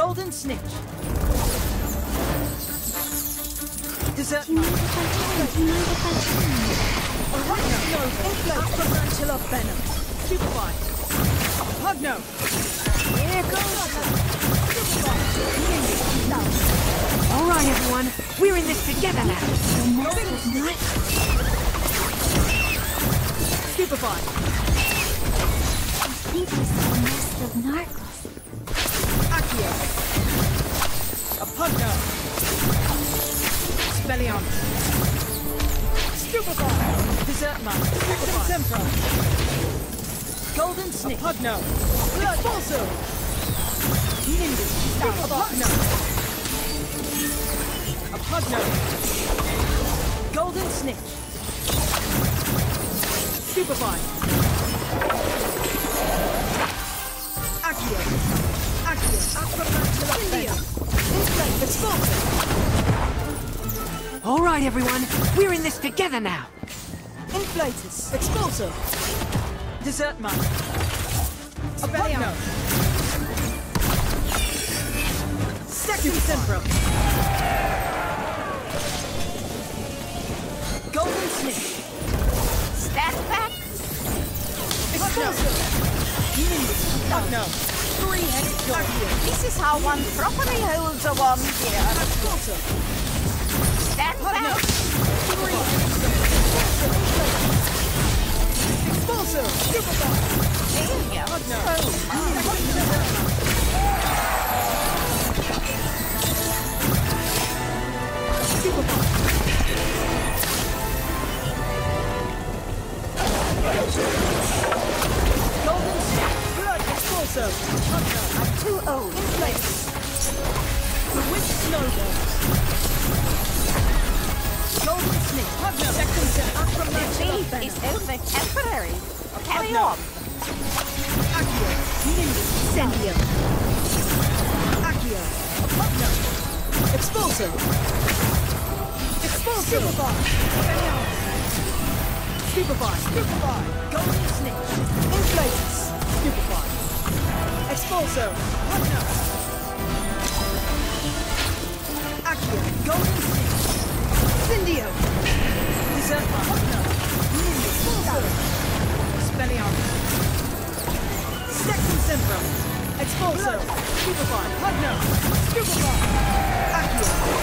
Golden Snitch. Dessert. Tarantula Venom. Stupefy. Pugno. Here goes. All right, everyone. We're in this together now. Stupefy. I think I saw a nest of narcos. Accio. A Pugno. Spellion. Stupefy. Dessert Man. Stupefy. Golden Snitch. A Pugno. Expulso. Nimbus. A Pugno. A Pugno. Golden Snitch. Stupefy. Accio. Accio. Aquamantua. Inflate. Expulso. All right, everyone. We're in this together now. Inflatus. Expulso. Dessert Man. A Pugno. Second Sempra. Golden Snitch. Stand back. Expulso. Pugno. Three-headed dog. This is how one properly holds a wand here. Expulso. Stand back. Expulso. Stupefy. Failure. Pugno. Golden Snitch. Blood. Expulso. Pugno. I'm too old. Inflate. The Witch Snowballs. Golden Snitch. Pugno. Second set. Defeat is only temporary. Carry on. Accio. Nimbus. Incendio. Accio. Pugno. Expulso. Expulso. Stupefy. Stupefy. Stupefy. Golden Snitch. Inflatus. Stupefy. Expulso. Pugno. Accio. Golden Snitch. Incendio. Dessert. Pugno. Nimbus. Expulso. Spellion. Second Sempra. Expulso. Stupefy. Pugno. Stupefy. Accio.